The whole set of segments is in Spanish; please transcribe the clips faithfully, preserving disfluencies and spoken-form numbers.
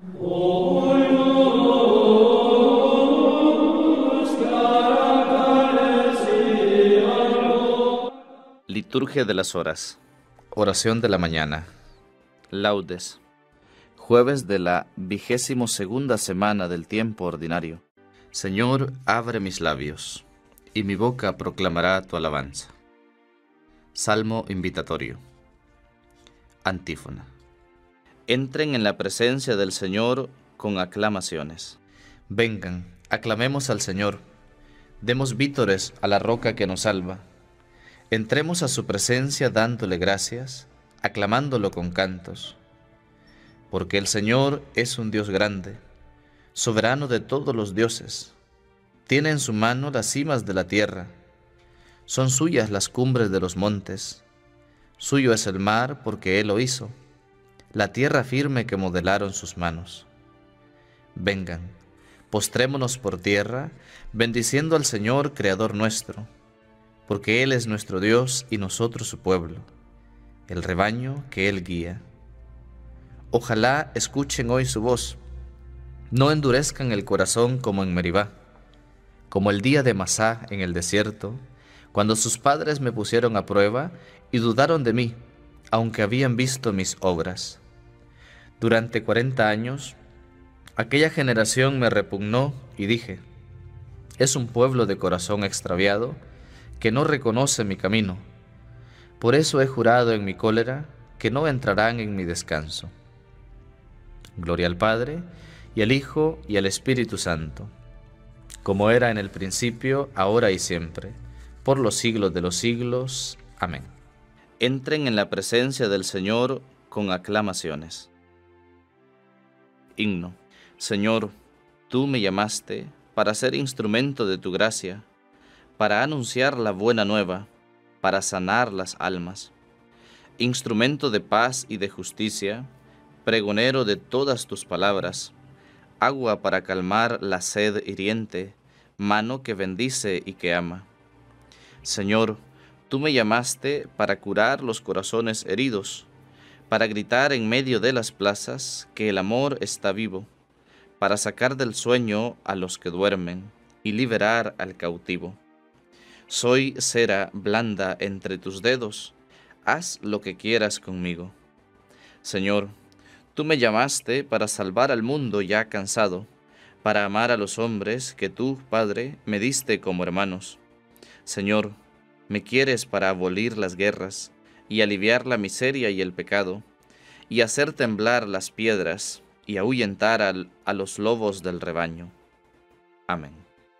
Liturgia de las Horas. Oración de la mañana. Laudes. Jueves de la vigésimo segunda semana del tiempo ordinario. Señor, abre mis labios, y mi boca proclamará tu alabanza. Salmo invitatorio. Antífona. Entren en la presencia del Señor con aclamaciones. Vengan, aclamemos al Señor. Demos vítores a la roca que nos salva. Entremos a su presencia dándole gracias, aclamándolo con cantos. Porque el Señor es un Dios grande, soberano de todos los dioses. Tiene en su mano las cimas de la tierra. Son suyas las cumbres de los montes. Suyo es el mar porque Él lo hizo, la tierra firme que modelaron sus manos. Vengan, postrémonos por tierra, bendiciendo al Señor, Creador nuestro, porque Él es nuestro Dios y nosotros su pueblo, el rebaño que Él guía. Ojalá escuchen hoy su voz, no endurezcan el corazón como en Meribá, como el día de Masá en el desierto, cuando sus padres me pusieron a prueba y dudaron de mí, aunque habían visto mis obras. Durante cuarenta años, aquella generación me repugnó y dije, es un pueblo de corazón extraviado que no reconoce mi camino. Por eso he jurado en mi cólera que no entrarán en mi descanso. Gloria al Padre, y al Hijo, y al Espíritu Santo, como era en el principio, ahora y siempre, por los siglos de los siglos. Amén. Entren en la presencia del Señor con aclamaciones. Himno. Señor, tú me llamaste para ser instrumento de tu gracia, para anunciar la buena nueva, para sanar las almas. Instrumento de paz y de justicia, pregonero de todas tus palabras, agua para calmar la sed hiriente, mano que bendice y que ama. Señor, tú me llamaste para curar los corazones heridos, para gritar en medio de las plazas que el amor está vivo, para sacar del sueño a los que duermen y liberar al cautivo. Soy cera blanda entre tus dedos, haz lo que quieras conmigo. Señor, tú me llamaste para salvar al mundo ya cansado, para amar a los hombres que tú, Padre, me diste como hermanos. Señor, me quieres para abolir las guerras y aliviar la miseria y el pecado, y hacer temblar las piedras y ahuyentar al, a los lobos del rebaño. Amén.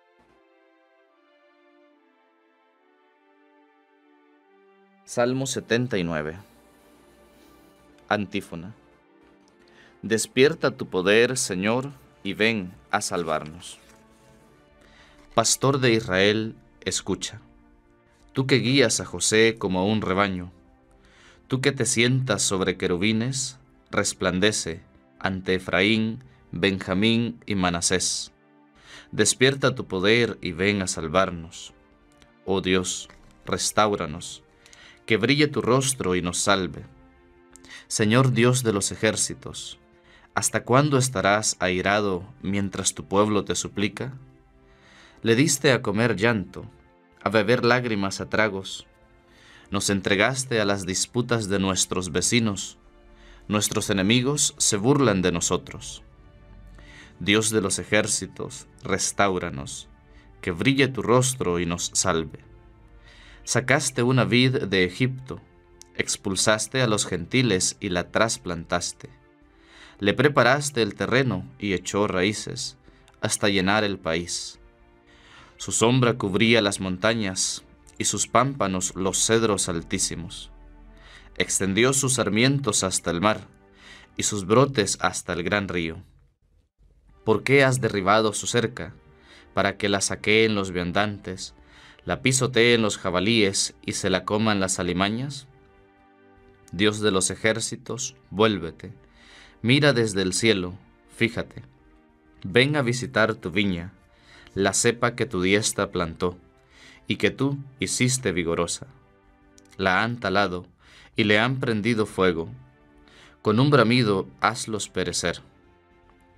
Salmo setenta y nueve. Antífona. Despierta tu poder, Señor, y ven a salvarnos. Pastor de Israel, escucha. Tú que guías a José como a un rebaño, tú que te sientas sobre querubines, resplandece ante Efraín, Benjamín y Manasés. Despierta tu poder y ven a salvarnos. Oh Dios, restáuranos, que brille tu rostro y nos salve. Señor Dios de los ejércitos, ¿hasta cuándo estarás airado mientras tu pueblo te suplica? Le diste a comer llanto, a beber lágrimas a tragos. Nos entregaste a las disputas de nuestros vecinos. Nuestros enemigos se burlan de nosotros. Dios de los ejércitos, restáuranos, que brille tu rostro y nos salve. Sacaste una vid de Egipto, expulsaste a los gentiles y la trasplantaste. Le preparaste el terreno y echó raíces, hasta llenar el país. Su sombra cubría las montañas, y sus pámpanos los cedros altísimos. Extendió sus sarmientos hasta el mar, y sus brotes hasta el gran río. ¿Por qué has derribado su cerca, para que la saqueen los viandantes, la pisoteen los jabalíes y se la coman las alimañas? Dios de los ejércitos, vuélvete, mira desde el cielo, fíjate. Ven a visitar tu viña, la cepa que tu diestra plantó, y que tú hiciste vigorosa. La han talado, y le han prendido fuego. Con un bramido hazlos perecer.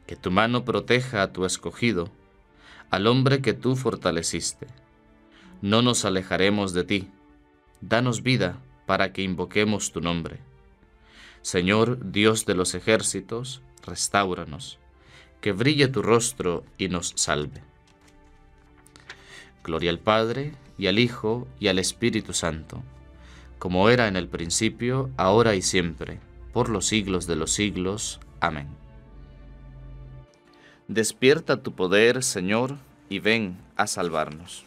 Que tu mano proteja a tu escogido, al hombre que tú fortaleciste. No nos alejaremos de ti. Danos vida para que invoquemos tu nombre. Señor, Dios de los ejércitos, restáuranos. Que brille tu rostro y nos salve. Gloria al Padre, y al Hijo, y al Espíritu Santo, como era en el principio, ahora y siempre, por los siglos de los siglos. Amén. Despierta tu poder, Señor, y ven a salvarnos.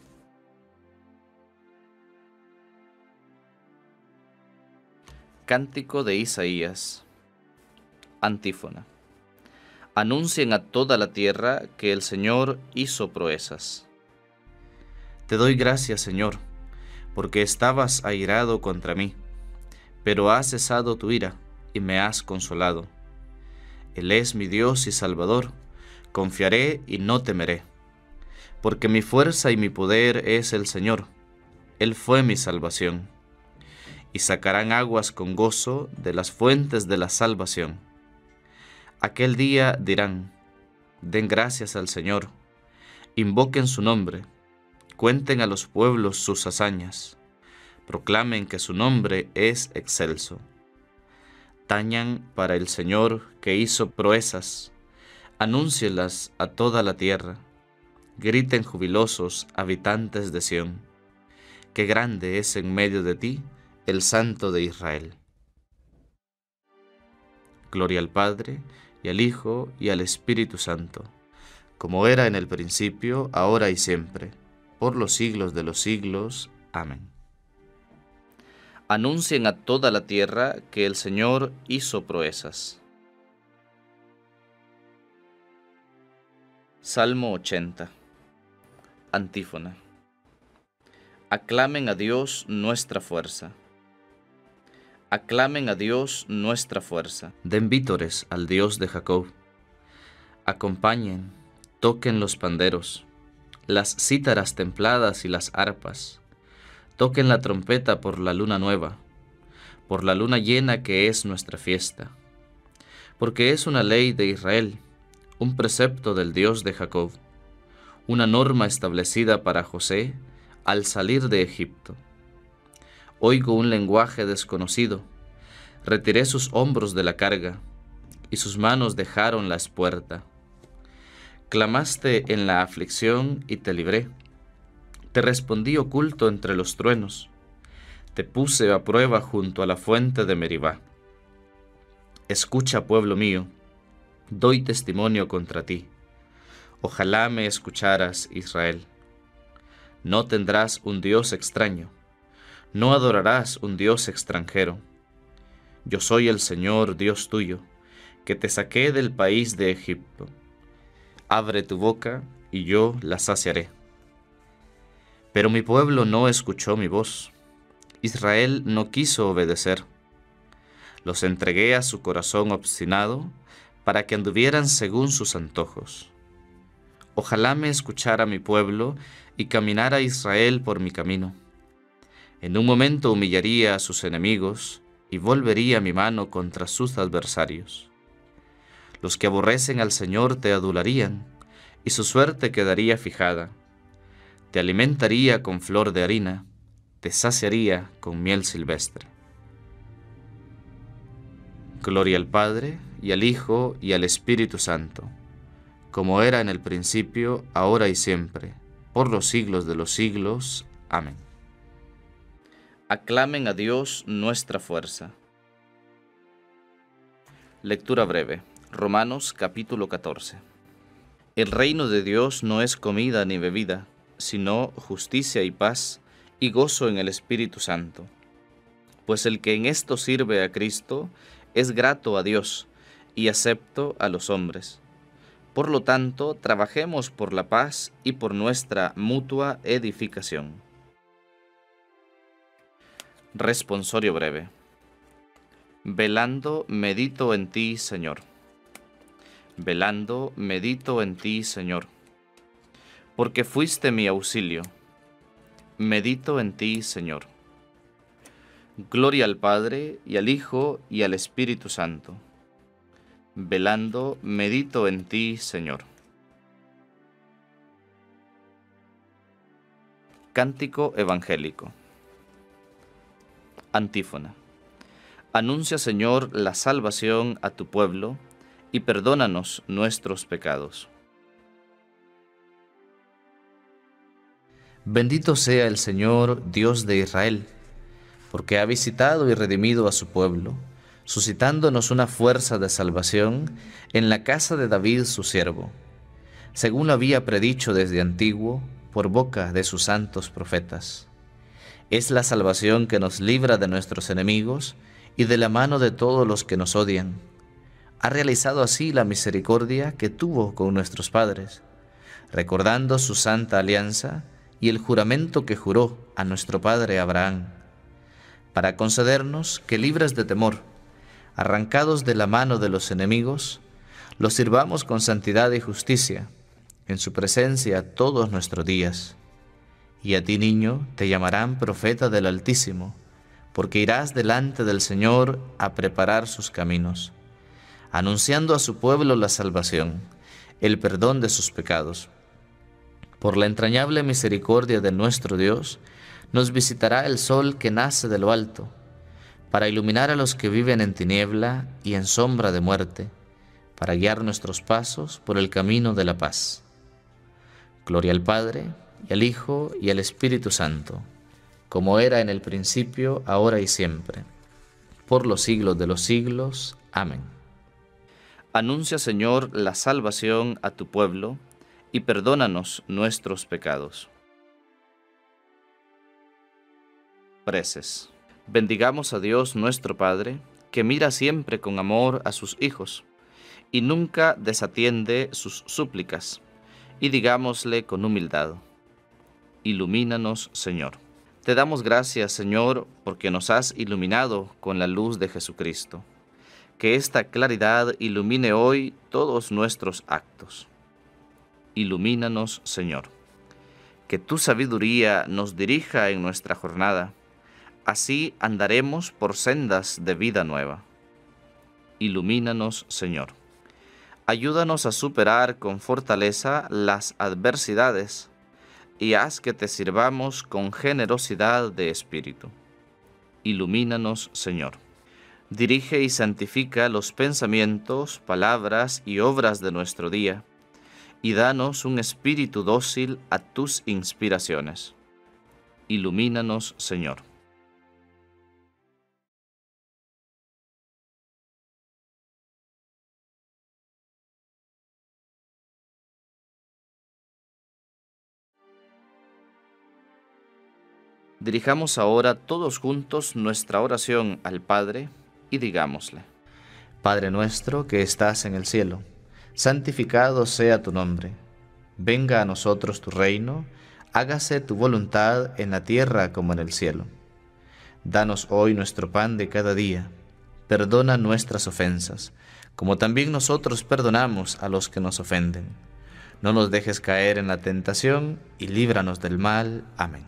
Cántico de Isaías. Antífona. Anuncien a toda la tierra que el Señor hizo proezas. Te doy gracias, Señor, porque estabas airado contra mí, pero has cesado tu ira y me has consolado. Él es mi Dios y Salvador, confiaré y no temeré, porque mi fuerza y mi poder es el Señor. Él fue mi salvación. Y sacarán aguas con gozo de las fuentes de la salvación. Aquel día dirán: den gracias al Señor, invoquen su nombre, cuenten a los pueblos sus hazañas, proclamen que su nombre es excelso. Tañan para el Señor que hizo proezas, anúncielas a toda la tierra, griten jubilosos habitantes de Sión, que grande es en medio de ti el Santo de Israel. Gloria al Padre, y al Hijo, y al Espíritu Santo, como era en el principio, ahora y siempre, por los siglos de los siglos. Amén. Anuncien a toda la tierra que el Señor hizo proezas. Salmo ochenta. Antífona. Aclamen a Dios nuestra fuerza. Aclamen a Dios nuestra fuerza. Den vítores al Dios de Jacob. Acompañen, toquen los panderos, las cítaras templadas y las arpas. Toquen la trompeta por la luna nueva, por la luna llena que es nuestra fiesta. Porque es una ley de Israel, un precepto del Dios de Jacob, una norma establecida para José al salir de Egipto. Oigo un lenguaje desconocido, retiré sus hombros de la carga, y sus manos dejaron la espuerta. Clamaste en la aflicción y te libré, te respondí oculto entre los truenos, te puse a prueba junto a la fuente de Meribá. Escucha, pueblo mío, doy testimonio contra ti. Ojalá me escucharas, Israel. No tendrás un Dios extraño, no adorarás un Dios extranjero. Yo soy el Señor, Dios tuyo, que te saqué del país de Egipto. Abre tu boca, y yo la saciaré. Pero mi pueblo no escuchó mi voz. Israel no quiso obedecer. Los entregué a su corazón obstinado, para que anduvieran según sus antojos. Ojalá me escuchara mi pueblo, y caminara Israel por mi camino. En un momento humillaría a sus enemigos, y volvería mi mano contra sus adversarios. Los que aborrecen al Señor te adularían, y su suerte quedaría fijada. Te alimentaría con flor de harina, te saciaría con miel silvestre. Gloria al Padre, y al Hijo, y al Espíritu Santo, como era en el principio, ahora y siempre, por los siglos de los siglos. Amén. Aclamen a Dios nuestra fuerza. Lectura breve. Romanos capítulo catorce. El reino de Dios no es comida ni bebida, sino justicia y paz, y gozo en el Espíritu Santo. Pues el que en esto sirve a Cristo es grato a Dios y acepto a los hombres. Por lo tanto, trabajemos por la paz y por nuestra mutua edificación. Responsorio breve. Velando, medito en ti, Señor. Velando, medito en ti, Señor. Porque fuiste mi auxilio. Medito en ti, Señor. Gloria al Padre, y al Hijo, y al Espíritu Santo. Velando, medito en ti, Señor. Cántico evangélico. Antífona. Anuncia, Señor, la salvación a tu pueblo, y perdónanos nuestros pecados. Bendito sea el Señor, Dios de Israel, porque ha visitado y redimido a su pueblo, suscitándonos una fuerza de salvación en la casa de David su siervo, según lo había predicho desde antiguo, por boca de sus santos profetas. Es la salvación que nos libra de nuestros enemigos y de la mano de todos los que nos odian. Ha realizado así la misericordia que tuvo con nuestros padres, recordando su santa alianza y el juramento que juró a nuestro padre Abraham, para concedernos que, libres de temor, arrancados de la mano de los enemigos, los sirvamos con santidad y justicia, en su presencia todos nuestros días. Y a ti, niño, te llamarán profeta del Altísimo, porque irás delante del Señor a preparar sus caminos, anunciando a su pueblo la salvación, el perdón de sus pecados. Por la entrañable misericordia de nuestro Dios, nos visitará el sol que nace de lo alto, para iluminar a los que viven en tiniebla y en sombra de muerte, para guiar nuestros pasos por el camino de la paz. Gloria al Padre, y al Hijo, y al Espíritu Santo, como era en el principio, ahora y siempre, por los siglos de los siglos. Amén. Anuncia, Señor, la salvación a tu pueblo, y perdónanos nuestros pecados. Preces. Bendigamos a Dios nuestro Padre, que mira siempre con amor a sus hijos, y nunca desatiende sus súplicas, y digámosle con humildad: ilumínanos, Señor. Te damos gracias, Señor, porque nos has iluminado con la luz de Jesucristo. Que esta claridad ilumine hoy todos nuestros actos. Ilumínanos, Señor. Que tu sabiduría nos dirija en nuestra jornada. Así andaremos por sendas de vida nueva. Ilumínanos, Señor. Ayúdanos a superar con fortaleza las adversidades y haz que te sirvamos con generosidad de espíritu. Ilumínanos, Señor. Dirige y santifica los pensamientos, palabras y obras de nuestro día, y danos un espíritu dócil a tus inspiraciones. Ilumínanos, Señor. Dirijamos ahora todos juntos nuestra oración al Padre y digámosle: Padre nuestro que estás en el cielo, santificado sea tu nombre. Venga a nosotros tu reino, hágase tu voluntad en la tierra como en el cielo. Danos hoy nuestro pan de cada día. Perdona nuestras ofensas, como también nosotros perdonamos a los que nos ofenden. No nos dejes caer en la tentación y líbranos del mal. Amén.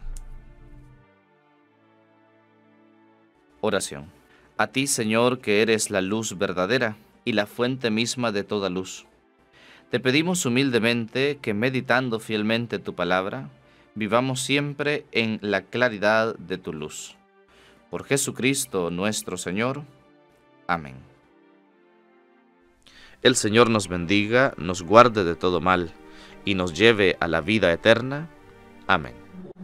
Oración. A ti, Señor, que eres la luz verdadera y la fuente misma de toda luz, te pedimos humildemente que, meditando fielmente tu palabra, vivamos siempre en la claridad de tu luz. Por Jesucristo nuestro Señor. Amén. El Señor nos bendiga, nos guarde de todo mal, y nos lleve a la vida eterna. Amén.